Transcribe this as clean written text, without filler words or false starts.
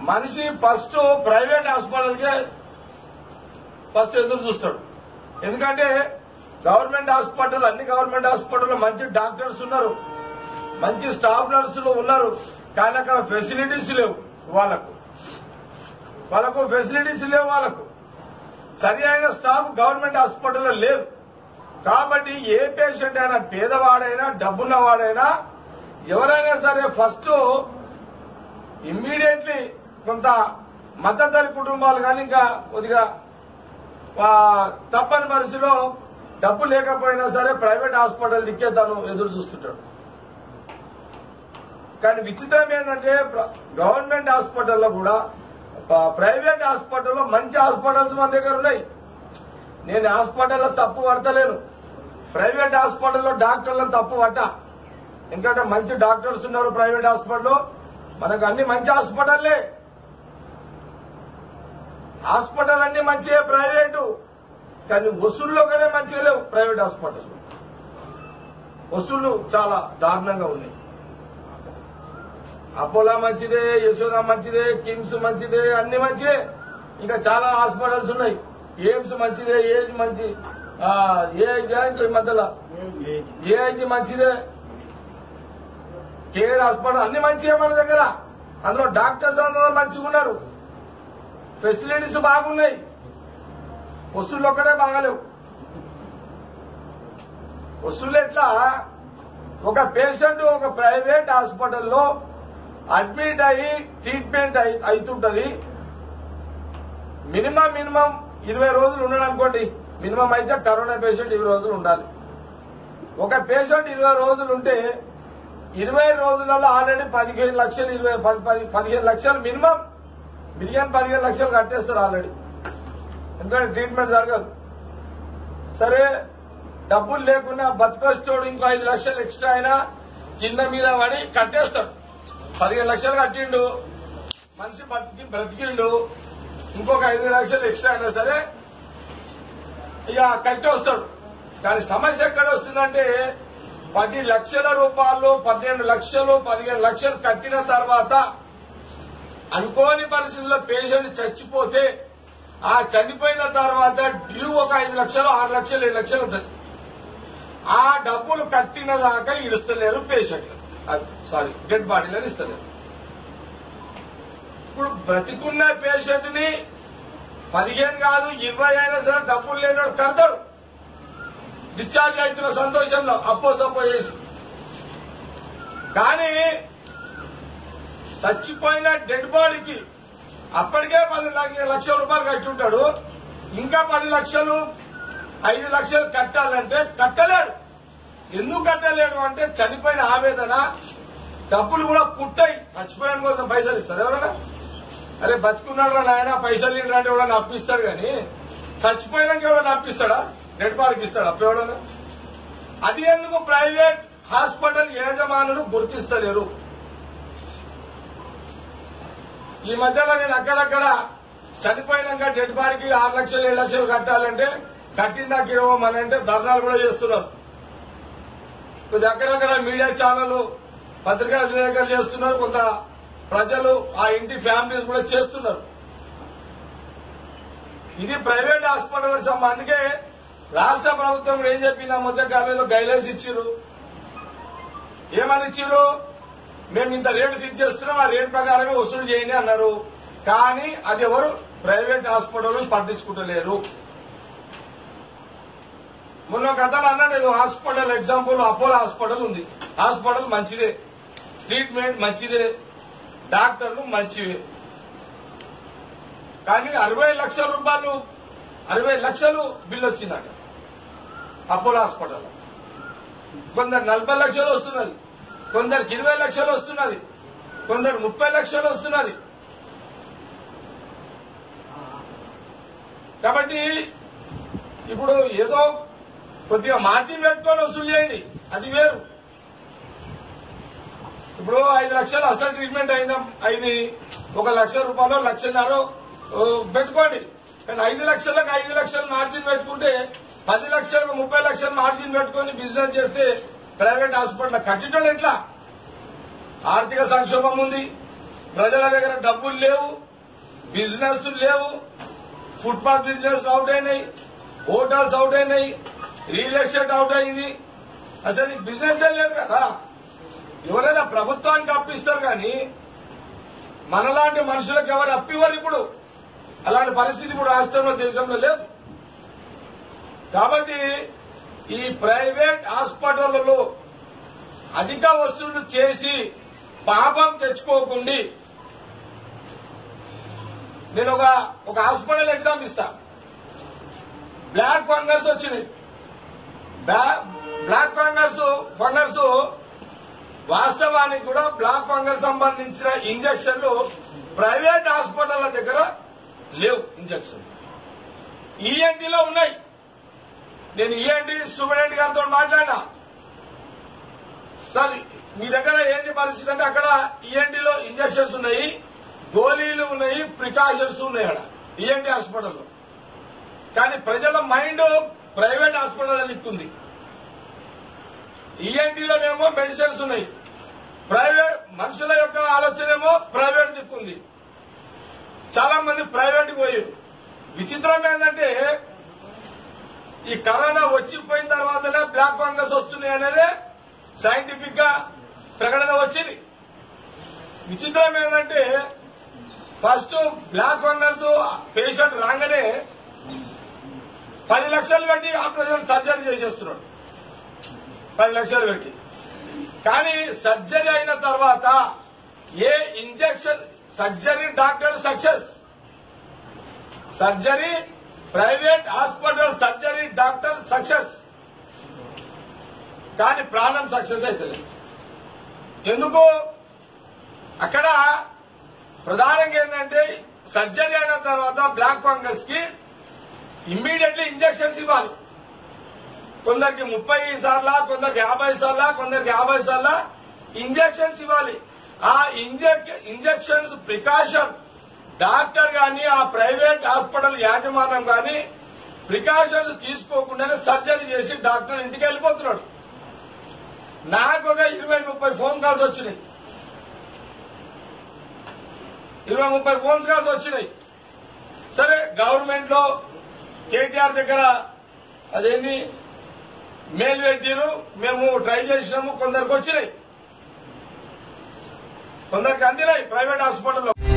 మనిషి first private హాస్పిటల్కే first ఎదురు చూస్తాడు. ఎందుకంటే గవర్నమెంట్ హాస్పిటల్, అన్ని గవర్నమెంట్ హాస్పిటల్లో మంచి డాక్టర్స్ ఉన్నారు, మంచి స్టాఫ్ నర్సులు ఉన్నారు. కానీ అక్కడ ఫెసిలిటీస్ లేవు. వాళ్ళకు ఫెసిలిటీస్ లేవు. వాళ్ళకు సరి అయిన స్టాఫ్ గవర్నమెంట్ హాస్పిటల్లో లేదు. కాబట్టి ఏ పేషెంట్ అయినా, పేదవాడైనా డబ్బున్నవాడైనా ఎవరైనా సరే ఫస్ట్ ఇమ్మీడియట్లీ కొంత మద్దతు కుటుంబాలు కానీ ఇంకా కొద్దిగా తప్పని పరిస్థితిలో డబ్బు లేకపోయినా సరే ప్రైవేట్ హాస్పిటల్ దిక్కే తను ఎదురు చూస్తుంటాడు. కానీ విచిత్రం ఏంటంటే గవర్నమెంట్ హాస్పిటల్లో కూడా ప్రైవేట్ హాస్పిటల్లో మంచి హాస్పిటల్స్ మన దగ్గర ఉన్నాయి. నేను హాస్పిటల్లో తప్పు పడతలేను, ప్రైవేట్ హాస్పిటల్లో డాక్టర్లను తప్పు పట్ట. ఎందుకంటే మంచి డాక్టర్స్ ఉన్నారు ప్రైవేట్ హాస్పిటల్లో. మనకు అన్ని మంచి హాస్పిటల్లే, హాస్పిటల్ అన్ని మంచిగా ప్రైవేటు. కానీ వసూళ్లు కూడా మంచిగా లేవు ప్రైవేట్ హాస్పిటల్. వసూళ్లు చాలా దారుణంగా ఉన్నాయి. అపోలో మంచిదే, యశోద మంచిదే, కిమ్స్ మంచిదే, అన్ని మంచిదే. ఇంకా చాలా హాస్పిటల్స్ ఉన్నాయి. ఎయిమ్స్ మంచిదే, ఏజ్ మంచి, ఏజ్ మధ్యలో ఏజ్ మంచిదే, కేర్ హాస్పిటల్ అన్ని మంచిగా మన దగ్గర. అందులో డాక్టర్స్ అందరూ మంచిగా ఉన్నారు, ఫెసిలిటీస్ బాగున్నాయి. వసూళ్ళు ఒక్కడే బాగాలేవు. వసూళ్ళు ఎట్లా? ఒక పేషెంట్ ఒక ప్రైవేట్ హాస్పిటల్లో అడ్మిట్ అయ్యి ట్రీట్మెంట్ అవుతుంటది. మినిమం 20 రోజులు ఉన్నాడు అనుకోండి. మినిమం అయితే కరోనా పేషెంట్ 20 రోజులు ఉండాలి. ఒక పేషెంట్ 20 రోజులు ఉంటే 20 రోజులలో ఆల్రెడీ 15 లక్షలు 15 లక్షలు మినిమం 15 లక్షలు కట్టేస్తారు ఆల్రెడీ. ఎందుకంటే ట్రీట్మెంట్ జరగదు. సరే డబ్బులు లేకున్నా బతికొచ్చాడు, ఇంకో 5 లక్షలు ఎక్స్ట్రా అయినా కింద మీద పడి కట్టేస్తాడు. 15 లక్షలు కట్టిండు, మనిషి బ్రతికిండు, ఇంకొక 5 లక్షలు ఎక్స్ట్రా అయినా సరే ఇక కట్టి వస్తాడు. కానీ సమస్య ఎక్కడ వస్తుందంటే 10 లక్షల రూపాయలు, 12 లక్షలు, 15 లక్షలు కట్టిన తర్వాత అనుకోని పరిస్థితుల్లో పేషెంట్ చచ్చిపోతే ఆ చనిపోయిన తర్వాత డ్యూ ఒక 5 లక్షలు, 6 లక్షలు, 7 లక్షలు ఉంటుంది. ఆ డబ్బులు కట్టిన దాకా ఇడుస్తలేరు పేషెంట్లు, సారీ డెడ్ బాడీలను ఇస్తలేరు. ఇప్పుడు బ్రతికున్న పేషెంట్ ని 15 కాదు 20 అయినా సరే డబ్బులు లేనివాడు కడతాడు. డిశ్చార్జ్ అవుతున్న సంతోషంలో అప్పో సప్పో చేసి. కానీ చచ్చిపోయిన డెడ్ బాడీకి అప్పటికే 10 లక్షల రూపాయలు కట్టి ఉంటాడు. ఇంకా 10 లక్షలు 5 లక్షలు కట్టాలంటే కట్టలేడు. ఎందుకు కట్టలేడు అంటే చనిపోయిన ఆవేదన, డబ్బులు కూడా పుట్టాయి. చచ్చిపోయిన కోసం పైసలు ఇస్తారు ఎవరైనా? అరే బతుకున్నాడు రా నాయన పైసలు ఏంటంటే ఎవడన్నా అప్పిస్తాడు. కానీ చచ్చిపోయినాక ఎవడన్నా అప్పిస్తాడా? డెడ్ బాడీకి ఇస్తాడు అప్పు ఎవడన్నా? అది ఎందుకు ప్రైవేట్ హాస్పిటల్ యజమానులు గుర్తిస్తలేరు? ఈ మధ్యలో నేను అక్కడక్కడ చనిపోయినాక డెడ్ బాడీకి 6 లక్షలు 7 లక్షలు కట్టాలంటే కట్టిందాక ఇవ్వమనంటే ధర్నాలు కూడా చేస్తున్నారు. కొద్ది అక్కడక్కడ మీడియా ఛానల్, పత్రికా విలేకరులు చేస్తున్నారు, కొంత ప్రజలు ఆ ఇంటి ఫ్యామిలీస్ కూడా చేస్తున్నారు. ఇది ప్రైవేట్ హాస్పిటల్ సంబంధం. అందుకే రాష్ట్ర ప్రభుత్వం కూడా ఏం చెప్పింది, ఆ మధ్య కాలంలో గైడ్లైన్స్ ఇచ్చారు. ఏమని ఇచ్చారు? మేము ఇంత రేటు ఫిక్స్ చేస్తున్నాం, ఆ రేటు ప్రకారమే వసూలు చేయండి అన్నారు. కానీ అది ఎవరు ప్రైవేట్ హాస్పిటల్ పట్టించుకుంటలేరు. మొన్న ఒక అతను అన్నాడు, ఏదో హాస్పిటల్ ఎగ్జాంపుల్ అపోలో హాస్పిటల్ ఉంది. హాస్పిటల్ మంచిదే, ట్రీట్మెంట్ మంచిదే, డాక్టర్లు మంచివే. కానీ 60 లక్షల రూపాయలు 60 లక్షలు బిల్లు వచ్చిందట అపోలో హాస్పిటల్. కొందరు 40 లక్షలు వస్తున్నది, కొందరికి 20 లక్షలు వస్తున్నది, కొందరు 30 లక్షలు వస్తున్నది. కాబట్టి ఇప్పుడు ఏదో కొద్దిగా మార్జిన్ పెట్టుకొని వసూలు చేయండి, అది వేరు. ఇప్పుడు 5 లక్షలు అసలు ట్రీట్మెంట్ అయింది, 1 లక్ష రూపాయలు 1.5 లక్షలు పెట్టుకోండి. కానీ 5 లక్షలకు 5 లక్షలు మార్జిన్ పెట్టుకుంటే 10 లక్షలకు 30 లక్షలు మార్జిన్ పెట్టుకుని బిజినెస్ చేస్తే ప్రైవేట్ హాస్పిటల్ కట్టడం ఎట్లా? ఆర్థిక సంక్షోభం ఉంది, ప్రజల దగ్గర డబ్బులు లేవు, బిజినెస్ లేవు, ఫుట్పాత్ బిజినెస్ అవుట్ అయినాయి, హోటల్స్ అవుట్ అయినాయి, రియల్ ఎస్టేట్ అవుట్ అయింది. అసలు ఈ బిజినెస్ లేదు కదా. ఎవరైనా ప్రభుత్వానికి అప్పిస్తారు కానీ మనలాంటి మనుషులకు ఎవరు అప్పివ్వరు. ఇప్పుడు అలాంటి పరిస్థితి ఇప్పుడు రాష్ట్రంలో, దేశంలో లేదు. కాబట్టి ఈ ప్రైవేట్ హాస్పిటళ్లలో అధిక వసూళ్లు చేసి పాపం తెచ్చుకోకుండా నేను ఒక హాస్పిటల్ ఎగ్జామ్ ఇస్తా. బ్లాక్ ఫంగస్ వచ్చినాయి. బ్లాక్ ఫంగస్ వాస్తవానికి కూడా బ్లాక్ ఫంగస్ సంబంధించిన ఇంజక్షన్లు ప్రైవేట్ హాస్పిటళ్ల దగ్గర లేవు. ఇంజక్షన్ ఈఎన్టీలో ఉన్నాయి. నేను ఈఎన్టీ సూపరింటెండెంట్ గారితో మాట్లాడినా. సార్ మీ దగ్గర ఏంటి పరిస్థితి అంటే అక్కడ ఈఎన్టీలో ఇంజక్షన్స్ ఉన్నాయి, గోళీలు ఉన్నాయి, ప్రికాషన్స్ ఉన్నాయి అక్కడ ఈఎన్టీ హాస్పిటల్లో. కానీ ప్రజల మైండ్ ప్రైవేట్ హాస్పిటల్ దిక్కుంది. ఈఎన్టీలోనేమో మెడిసిన్స్ ఉన్నాయి, ప్రైవేట్ మనుషుల యొక్క ఆలోచన ఏమో ప్రైవేట్ దిక్కుంది. చాలా మంది ప్రైవేట్ పోయారు. విచిత్రం ఏంటంటే ఈ కరోనా వచ్చిపోయిన తర్వాతనే బ్లాక్ ఫంగస్ వస్తున్నాయి అనేది సైంటిఫిక్ గా ప్రకటన వచ్చింది. విచిత్రం ఏంటంటే ఫస్ట్ బ్లాక్ ఫంగస్ పేషెంట్ రాగానే 10 లక్షలు పెట్టి ఆపరేషన్ సర్జరీ చేసేస్తున్నాడు. 10 లక్షలు పెట్టి. కానీ సర్జరీ అయిన తర్వాత ఏ injection surgery doctor success, surgery private hospital surgery doctor success, కానీ ప్రాణం సక్సెస్ అవుతలేదు. ఎందుకు? అక్కడ ప్రధానంగా ఏంటంటే సర్జరీ అయిన తర్వాత బ్లాక్ ఫంగస్ కి ఇమ్మీడియట్లీ ఇంజక్షన్స్ ఇవ్వాలి. కొందరికి 30 సార్ల, కొందరికి 50 సార్ల, కొందరికి 50 సార్ల ఇంజక్షన్స్ ఇవ్వాలి. ఆ ఇంజక్షన్స్ ప్రికాషన్ డాక్టర్ గాని ఆ ప్రైవేట్ హాస్పిటల్ యాజమాన్యం గాని ప్రికాషన్స్ తీసుకోకుండానే సర్జరీ చేసి డాక్టర్ ఇంటికి వెళ్ళిపోతున్నాడు. నాకు ఒక 20-30 ఫోన్ కాల్స్ వచ్చినాయి. 20-30 ఫోన్ కాల్స్ వచ్చినాయి. సరే గవర్నమెంట్ లో కేటీఆర్ దగ్గర అదేంటి మేలు పెట్టిరు, మేము ట్రై చేసినాము, కొందరికి వచ్చినాయి, కొందరికి అందినాయి ప్రైవేట్ హాస్పిటల్లో.